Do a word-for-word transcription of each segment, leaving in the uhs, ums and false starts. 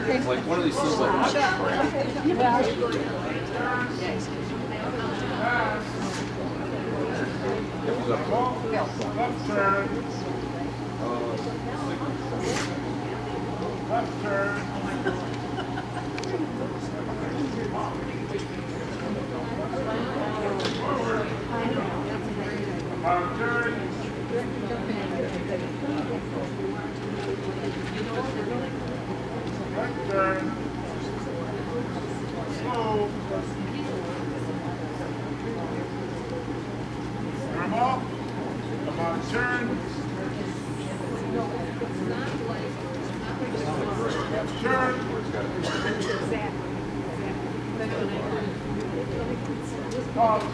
Like one of these things like Left turn. Left turn. Forward. About turn. Right turn. Slow. Arm up. About turn. Turn. Pause.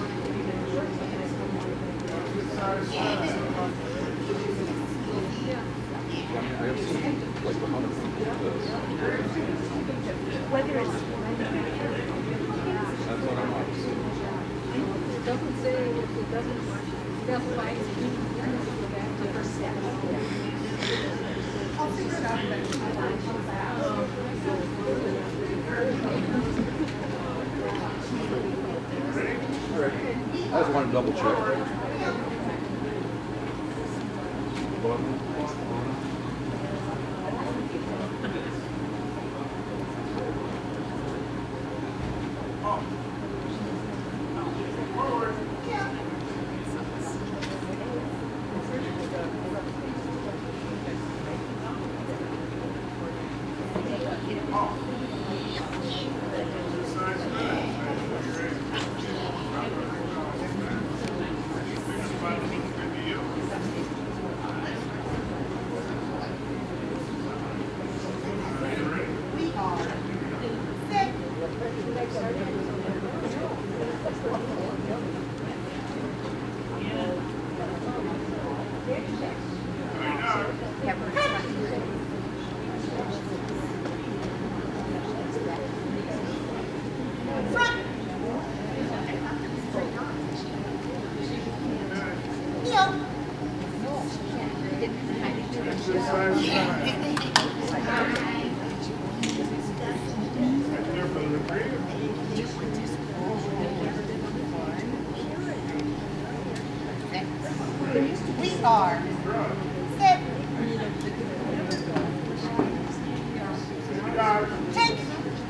Whether it's it doesn't say it doesn't specify the first step. I'll figure it out I just want to double check. We are. Sit. Take.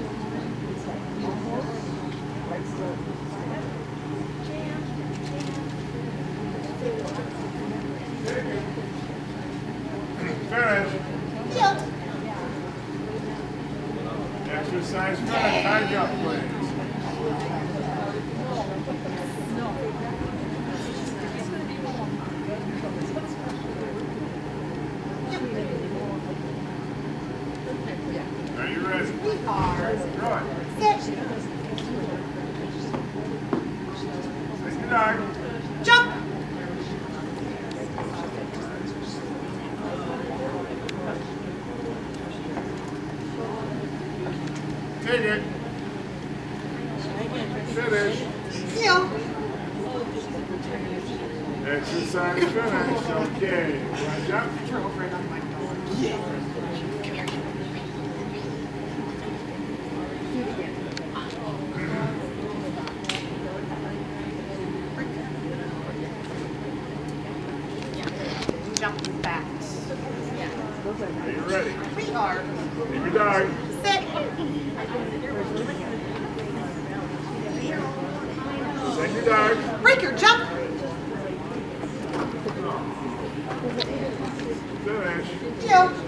Finish. Yield. Exercise finish. High jump, please. Are you ready? We are. Good. Sit. Take your dog. Jump. Take it. Finish. Yield. Exercise finish. Okay. Want to jump? Jump back. Are you ready? We are. Take your dog. Sit. Take your dog. Breaker. Jump. Finish. Yield.